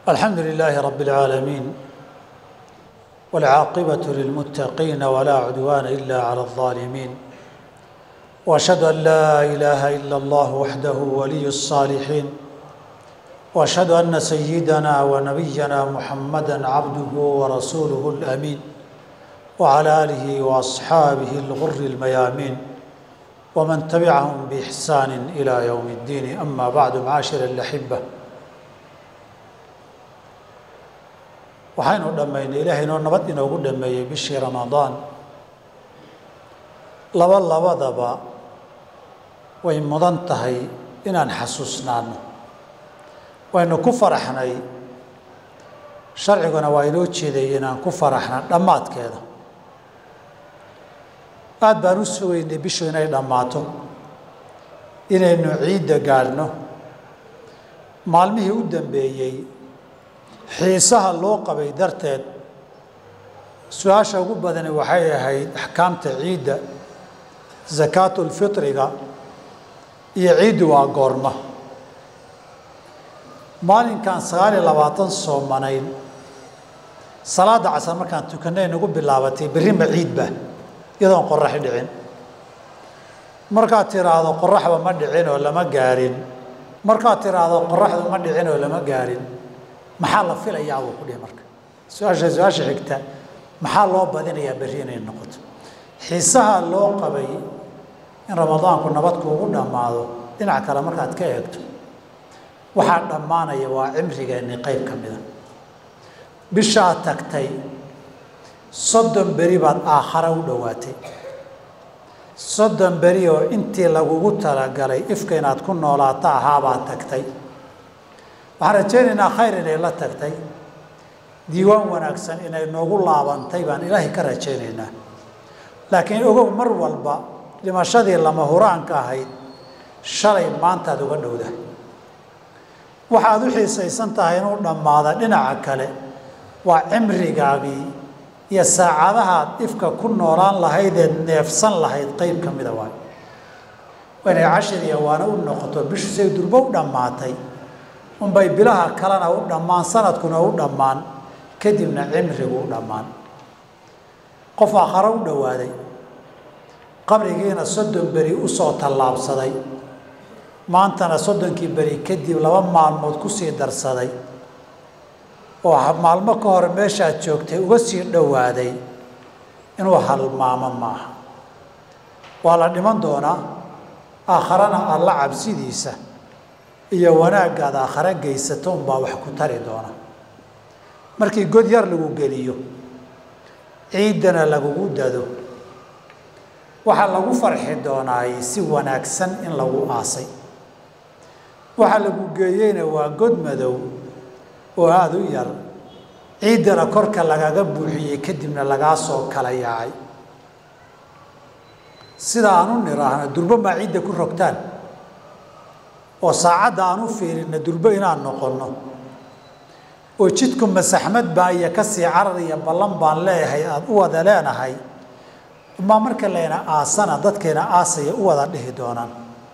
الحمد لله رب العالمين والعاقبة للمتقين ولا عدوان إلا على الظالمين وأشهد أن لا إله إلا الله وحده ولي الصالحين وأشهد أن سيدنا ونبينا محمدًا عبده ورسوله الأمين وعلى آله وأصحابه الغر الميامين ومن تبعهم بإحسان إلى يوم الدين أما بعد معاشر الأحبة waxaynu dhammaynay ilaahaynoo nabad inoogu dhameeyey bishii ramadaan labadaba way mudan tahay inaan xasuusnaano waynu ku faraxnay sharciguna waa inoo jeeday inaan ku faraxna dhammaadkeeda aad baan u sugaynay bishu inay dhammaato inaynu ciidda gaadhno maalmihii u dambeeyey xiisaha loo qabay darteed su-aasha ugu badani waxay ahayd axkaamta ciidda zakaatul fitriga iyo ciiddu waa goorma maalinkan 29 soomanayn salaada casar markaan tukanay nagu bilaabatay berrima ciidba iyadoon qorax dhicin markaad tiraahdo qoraxba ma dhicin oo lama gaarin markaad tiraahdo qoraxdu ma dhicin oo lama gaarin maxaa la filayaa uu ku dhigay marka su-aasha xigta maxaa loo badinayaa berri inay noqoto xiisaha loo qabay in ramadaanku nabadku ugu dhammaado dhinac kale markaad ka eegto waxaa dhammaanaya waa cimrigeennii qayb ka mida bishaa tagtay 30 beri baad aakhare u dhowaatay 30 beri oo intii lagugu talagalay ifka inaad ku noolaato ahaabaa tagtay waxaan rajaynaynaa khayr inay la tagtay diiwaan wanaagsan inay noogu laabantay baan ilaahay ka rajaynaynaa laakiin ogow mar walba dhimashadii lama huraanka ahayd shalay maantaad uga dhowdahay waxaad u xiisaysan tahay inuu dhammaada dhinaca kale waa cimrigaagii iyo saacadahaad ifka ku noolaan lahaydeed neefsan lahayd qayb ka mida waay waa inay cashir iyo waana u noqoto bishu say durbo u dhammaatay unbay bilaha kalena u dhammaan sanadkuna u dhammaan kadibna cimrigu u dhammaan qof aakhare u dhowaaday qabrigiina 30 beri u soo tallaabsaday maantana 30kii beri kadib 2 maalmood ku sii darsaday oo maalmo ka hor meeshaad joogtay uga sii dhowaaday inuu halmaamo maaha waa la dhiman doonaa aakharana alla cabsidiisa iyo wanaagaad aakhare geysato unbaa wax ku tari doona markii god yar lagu geliyo ciidana lagugu dado waxaa lagu farxi doonaay si wanaagsan in lagu aasay waxaa lagu geeyeyna waa god madow oo aada u yar ciiddana korka lagaga buuxiyey kadibna lagaa soo kala yaacay sida aan u niraahno durbo maa ciidda ku rogtaan oo saacadda aan u fiirinna durbo inaan noqonno oo jidku masaxmad baa iyo kasii carar iyo ballan baan leeyahay aada u wada leenahay ma marka layna aasana dadkeena aasaya u wada dhihi doonaan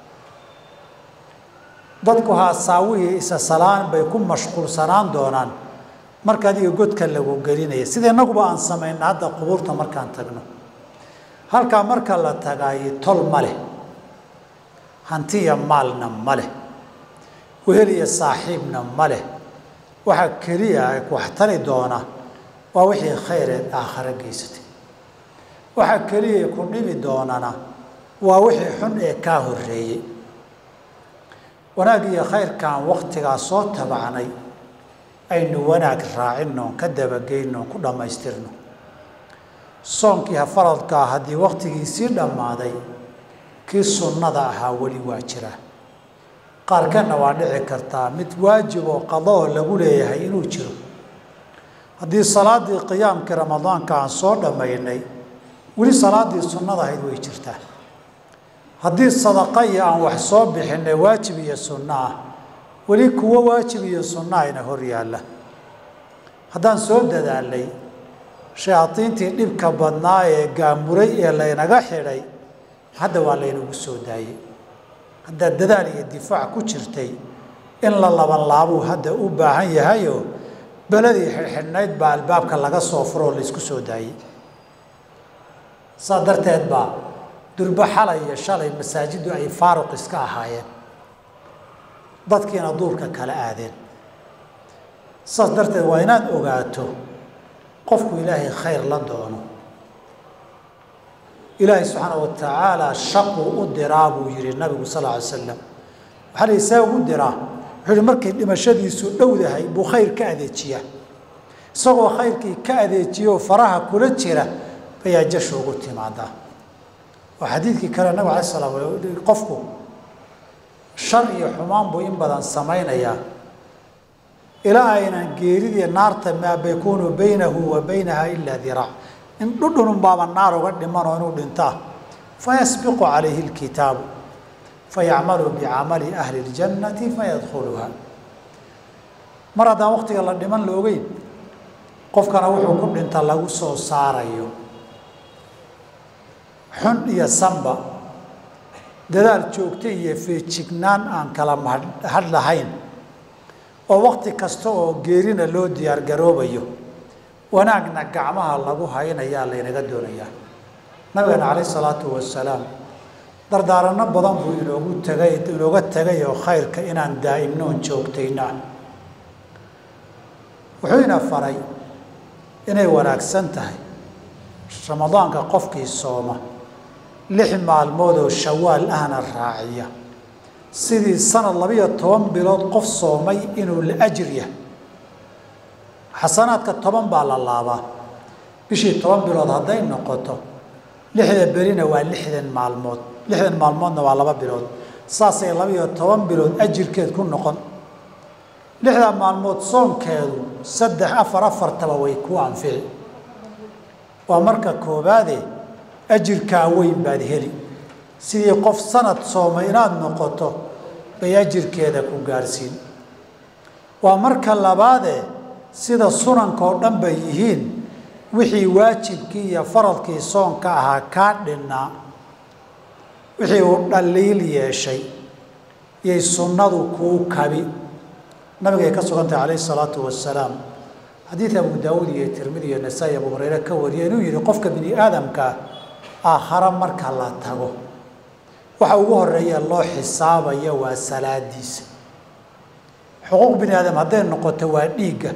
dadku haasaawiyi isa salaan bay ku mashquulsanaan doonaan marka adiga godka lagu gelinaya sida innaguba aan samayna hadda qubuurta markaan tagno halkaa marka la tagaayo tol ma leh hantiya maalna ma leh wehel iyo saaxiibna ma leh waxaa keliya ay ku waxtari doona waa wixii khayreed aakhare geysatay waxaa keliya ku dhibi doonana waa wixii xun ee kaa horreeyey wanaag iyo khayrkaan wakhtigaa soo tabacnay aynu wanaag raacinnoon ka dabageynoon ku dhammaystirno soonkii faradkaa haddii wakhtigiisii dhammaaday kii sunnada ahaa weli waa jiraa qaarkanna waa dhici kartaa mid waajib oo qadoo lagu leeyahay inuu jiro haddii salaadii qiyaamkii ramadaanka aan soo dhammaynay weli salaadii sunnada ahayd way jirtaa haddii sadaqa iyo aan wax soo bixinay waajib iyo sunno ah weli kuwo waajib iyo sunno ayna hor yaalla haddaan soo dadaalnay shayaadiintii dhibka badnaa ee gaamuray ee laynaga xidhay hadda waa laynagu soo daayey haddaad dadaal iyo difaac ku jirtay in la laban laabuu hadda u baahan yahayo beladii xidhnayd baa albaabka laga soo furo oo la isku soo daayey saa darteed baa durba xalay iyo shalay masaajiddu ay faaruq iska ahaayeen dadkiina duurka kala aadeen saas darteed waa inaad ogaato qofku ilaahay khayr la doono ilaahay subxaanahu watacaala shaquu u diraa buu yihi nabigu sal lla alay slam waxaa la isaa ugu diraa wuxuu yihi markay dhimashadiisu dhowdahay buu khayr ka adeejiyaa isagoo khayrkii ka adeejiyo faraha kula jira ayaa jashu ugu timaadaa oo xadiidkii kale nabigu alay slam qofku shar iyo xumaan buu in badan samaynayaa ilaa aynan geeridii naarta maa yakuunu baynahu wa baynaha ilaa diraac in dhudhunun baaba naar uga dhimanoo inuu dhintaa fayasbiqu calayhi lkitaabu fayacmalu bicamali ahli اljannati fayadkhuluha mar haddaan waqtiga la dhiman la ogeyn qofkana wuxuu ku dhinta lagu soo saarayo xun iyo sanba dadaal joogto iyo feejignaan aan kala mahad lahayn oo waqti kasta oo geerina loo diyaar garoobayo wanaagna gacmaha lagu haynayaa laynaga doonayaa nabigeena calayh salaatu wasalaam dardaaranno badan buu inooga tegay oo khayrka inaan daa'imnoon joogtayna wuxuu ina faray inay wanaagsan tahay ramadaanka qofkii sooma 6 maalmood oo shawaal ahna raaciya sidii sanad 12 bilood qof soomay inuu la ajir yahay xasanaadka 10 baa la laabaa bishii 10 bilood hadday noqoto 6 berina waa 60 maalmood 60 maalmoodna waa 2 bilood saasay 12 bilood ajirkeed ku noqon 6 maalmood soonkeedu 3-4 taba way ku anfici waa marka koobaade ajirkaa weyn baad heli sidii qof sanad soomay inaad noqoto bay ajirkeeda ku gaarsiin waa marka labaade sida sunanka oo dhan bay yihiin wixii waajibkii iyo faradkii soonka ahaa kaa dhinnaa wixii uu dhaliil yeeshay yay sunnadu kuu kabi nabigay ka sugantahay calayhi salaatu wasalaam xadiid abu daawuud iyo tirmidi iyo nasaa-i abu hureyre ka wariyay inuu yihi qofka bini aadamka aakhare marka la tago waxa ugu horeeya loo xisaabayo waa salaadiisa xuquuq bini aadam hadday noqoto waa dhiigga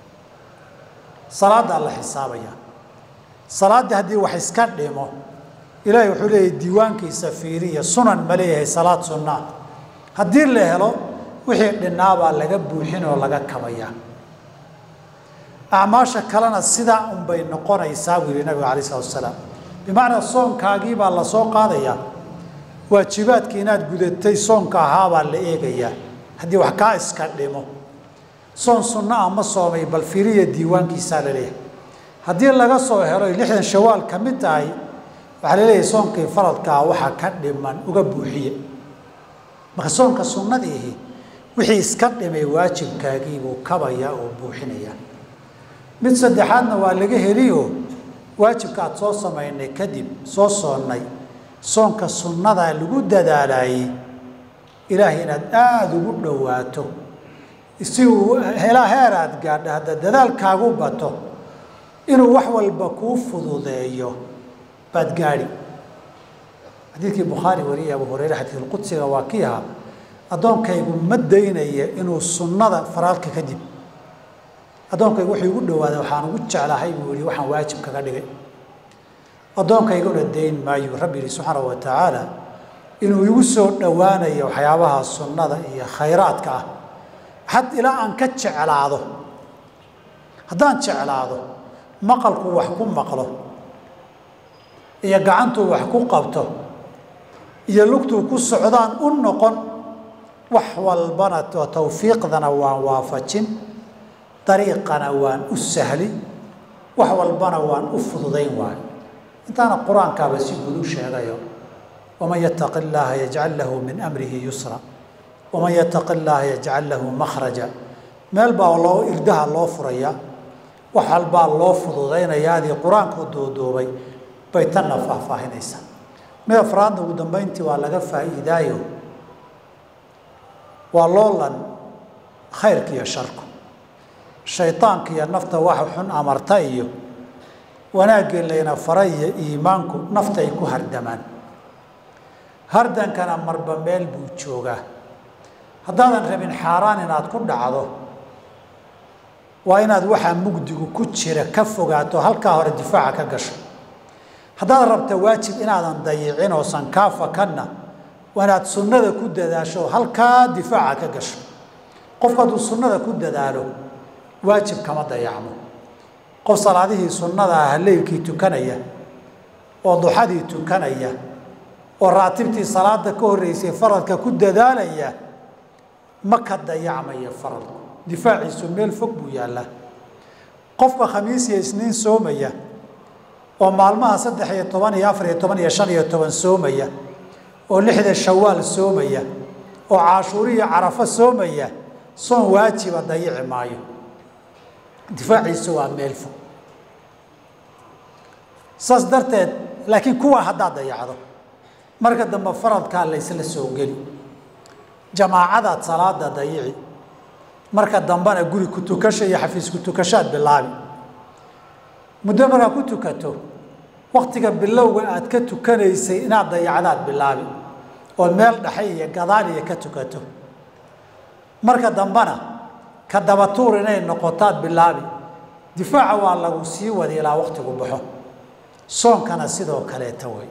salaada la xisaabaya salaada haddii wax iska dhimo ilaahay wuxuu leeyahay diiwaankiisa fiiriya sunan ma leeyahay salaad sunnaa haddii la helo wixii dhinaabaa laga buuxin oo laga kabayaa acmaasha kalena sidaa unbay noqonaysaa buu yihi nabigu alayh salatu wasalaam bimacnaa soonkaagii baa la soo qaadayaa waajibaadkii inaad gudatay soonka ahaabaa la eegayaa haddii wax kaa iska dhimo soon sunno ah ma soomay bal fiiriya diiwaankiisaa la leeyahay haddii laga soo helo 60 shawaal ka mid tahay waxaa la leeyahay soonkii faradkaa waxa ka dhiman uga buuxiye marka soonka sunnadiihi wixii iska dhimay waajibkaagii buu kabayaa oo buuxinayaa mid saddexaadna waa laga heliyo waajibka aad soo samaynay kadib soo soonnay soonka sunnadaa lagu dadaalayay ilaahay inaad aada ugu dhowaato si uu helaa heer aad gaadha hadda dadaalkaagu bato inuu wax walba kuu fududeeyo baad gaadhi xadiidkii bukhaari wariyay abu hureyre xadiidulqudsiga waa kii ahaa addoonkaygu ma daynaya inuu sunnada faraalka kadib addoonkaygu wuxuu igu dhowaaday waxaan ugu jeclahay buu yihi waxaan waajib kaga dhigay addoonkayguna dayn maayu rabbi yihi subxaanahu wa tacaala inuu igu soo dhowaanayo waxyaabaha sunnada iyo khayraadka ah had ilaa aan ka jeclaado haddaan jeclaado maqalku wax ku maqlo iyo gacantuu wax ku qabto iyo lugtuu ku socdaan u noqon wax walbana tawfiiqdana waan waafajin dariiqana waan u sahli wax walbana waan u fududayn waayo intaana qur-aankaaba si guud u sheegayo waman yattaqi illaaha yajcal lahu min amrihi yusra waman yattaqi illaaha yajcal lahu makhraja meel baa loo irdaha loo furaya wax walbaa loo fududaynaya adii qur-aanku duuduubay bay tanna faahfaahinaysaa mid afraadna ugu dambeyntii waa laga faa'iidaayo waa loolan khayrka iyo sharku shaytaanka iyo nafta waxa xun amarta iyo wanaagga layna faray iyo iimaanku nafta ay ku hardamaan hardankana marba meel buu joogaa haddaadan rabin xaaraan inaad ku dhacdo waa inaad waxa mugdigu ku jira ka fogaato halkaa hore difaaca ka gasho haddaad rabto waajib inaadan dayicin oosan kaa fakanna waa inaad sunnada ku dadaasho halkaa difaaca ka gasho qofku hadduu sunnada ku dadaalo waajib kama dayacmo qof salaadihii sunnada ah leylkii tukanaya oo duxadii tukanaya oo raatibtii salaada ka horreysay faradka ku dadaalaya ma ka dayacmaya faradku difaaciisu meel fog buu yaallaa qofka khamiis iyo isniin soomaya oo maalmaha 3 iyo 10 iyo 4 iyo 10 iyo 5 iyo 10 soomaya oo 6 shawaal soomaya oo caashuur iyo carafa soomaya soon waajiba dayici maayo difaaciisu waa meel fog saas darteed laakiin kuwa haddaad dayacdo marka dambe faradkaa la isla soo geli jamaacadaad salaada dayici marka dambena guri ku tukasho iyo xafiis ku tukashaad bilaabi muddo markaa ku tukato waqtiga bilowga aad ka tukanaysay inaad dayacdaad bilaabi oo meel dhexe iyo gadaal iyo ka tukato marka dambena ka dabatuur inay noqotaad bilaabi difaaca waa lagu sii wadi ilaa waqtigu baxo soonkana sidoo kaleeta way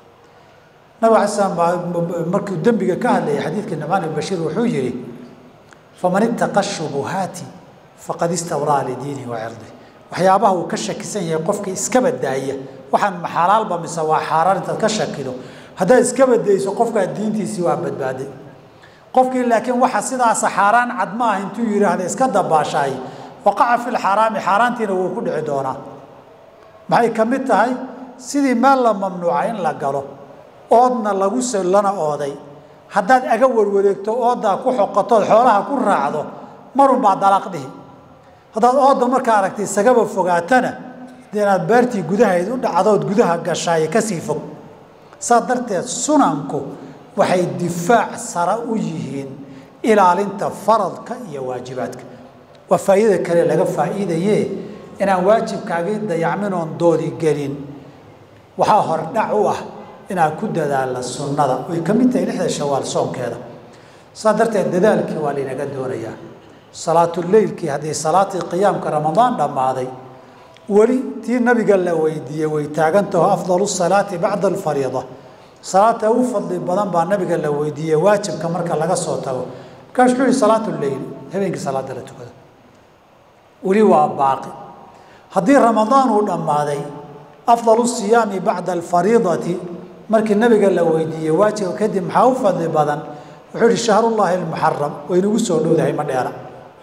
nabi xasan markuu dambiga ka hadlayay xadiidka Nu'man ibn Bashir wuxuu yiri faman ittaqa shubuhati faqad istawra li diinihi wa 'irdihi waxyaabaha uu ka shakisan yahay qofkii iska badaaya waxaan maxalaalba mise waa xaaraan inta ka shakido hadaa iska badayso qofka diintiisa waa badbaaday qofkii laakiin waxa sidaas xaaraan cad ma ah intuu yiraahdo iska dabaashay waqa'a fil haraami xaaraantiina wuu ku dhici doonaa maxay kamid tahay sidii meel la mamnuuca in la galo oodna lagu salana ooday haddaad aga warwareegto oodaa ku xoqatood xoolaha ku raacdo marun baa dalaaq dhihi haddaad ooda markaa aragtay sagaba fogaatana deenaad beertii gudahayd u dhacdood gudaha gashaay kasii fog saa darteed sunanku waxay difaac sara u yihiin ilaalinta faradka iyo waajibaadka waa faa'iido kale laga faa'iidaye inaan waajibkaagii dayacmin oon doodi gelin waxaa hordhac u ah inaad ku dadaala sunnada way ka mid tahay 6 shawaal soonkeeda saa darteed dadaalkii waa linaga doonayaa salaatul leylkii haddii salaatii qiyaamka ramadaan dhammaaday weli tii nabiga la weydiiyey way taagantaho afdalu salaati bacda alfariida salaata ugu fadli badan baa nabiga la weydiiyey waajibka marka laga soo tago markaas wuxuu salaatul leyl habeenkii salaada la tukado weli waa baaqi haddii ramadaan uu dhammaaday afdalu siyaami bacda alfariidati markii nabiga la weydiiyey waajibka kadib maxaa u fadli badan wuxuu yidhi shahrullahi almuxaram waynagu soo dhowdahay ma dheera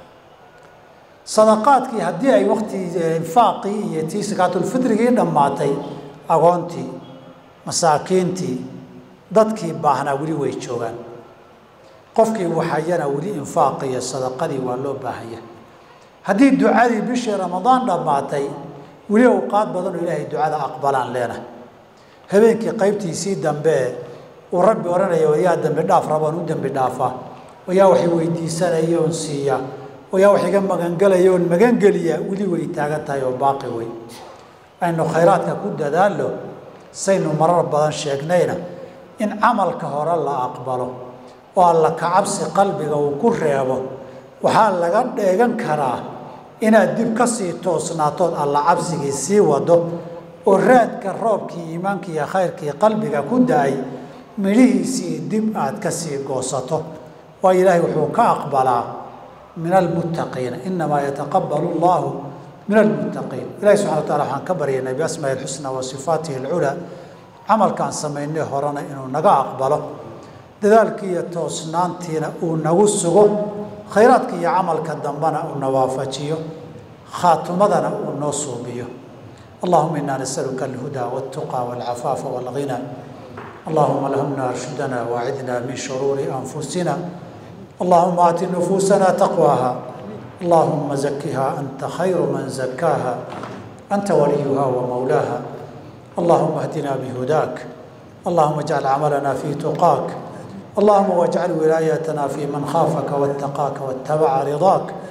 sadaqaadkii haddii ay waqti infaaqii iyo tii sakaatulfitrigii dhammaatay agoontii masaakiintii dadkii baahnaa weli way joogaan qofkii waxayana weli infaaq iyo sadaqadii waa loo baahanya haddii ducadii bishii ramadaan dhammaatay weli awqaad badan oo ilaahay ducada aqbalaan leenahay habeenkii qaybtiisii dambe uu rabbi oranaya wayaa dambi dhaaf rabaan u dambi dhaafa wayaa waxay weydiisanayoon siiya wayaa wax iga magangalayoon magangeliya weli way taagan tahay oo baaqi way aynu khayraadka ku dadaalo saynu marar badan sheegnayna in camalka hore la aqbalo oo alla ka cabsi qalbiga uu ku reebo waxaa laga dheegan karaa inaad dib ka sii toosnaatood alla cabsigii sii wado oo raadka roobkii iimaanka iyo khayrkii qalbiga ku daay midhihiisii dib aad ka sii goosato waa ilaahay wuxuu ka aqbalaa min almuttaqiina inamaa yataqabbalu allahu من المتقين إلهي سبحانه وتعالى حان كبرينا بأسماء الحسنى وصفاته العلى عمل كان سمينه هرنا إنه نقع أقبله لذلك يتوسنانتينا ونوسقه خيراتك يا عمل كدنبنا ونوافجيه خاتمنا ونصوبيه اللهم إنا نسألك الهدى والتقى والعفاف والغنى اللهم ألهمنا رشدنا واعذنا من شرور أنفسنا اللهم آت نفوسنا تقواها اللهم زكها أنت خير من زكاها أنت وليها ومولاها اللهم اهدنا بهداك اللهم اجعل عملنا في تقاك اللهم واجعل ولايتنا في من خافك واتقاك واتبع رضاك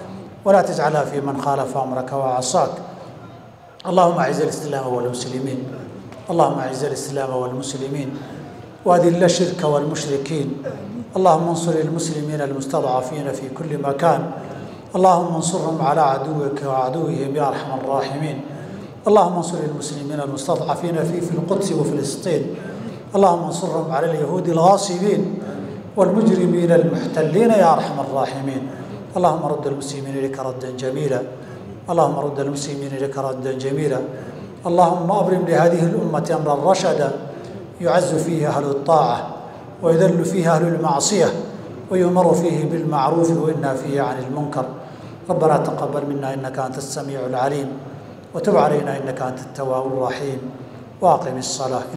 ولا تجعلها في من خالف أمرك وعصاك. اللهم أعز الإسلام والمسلمين، اللهم أعز الإسلام والمسلمين وأذل الشرك والمشركين. اللهم انصر المسلمين المستضعفين في كل مكان، اللهم انصرهم على عدوك وعدوهم يا أرحم الراحمين. اللهم انصر المسلمين المستضعفين في القدس وفلسطين، اللهم انصرهم على اليهود الغاصبين والمجرمين المحتلين يا أرحم الراحمين. اللهم رد المسلمين إليك ردا جميلا، اللهم رد المسلمين إليك ردا جميلا. اللهم أبرم لهذه الأمة أمرا رشدا يعز فيه أهل الطاعة ويذل فيه أهل المعصية ويؤمر فيه بالمعروف وينهى فيه عن المنكر. ربنا تقبل منا إنك أنت السميع العليم، وتب علينا إنك أنت التواب الرحيم، وأقم الصلاة.